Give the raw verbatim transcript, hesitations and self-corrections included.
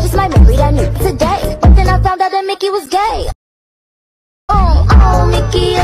promised my married I knew today, but then I found out that Mickey was gay. Oh, oh, Mickey,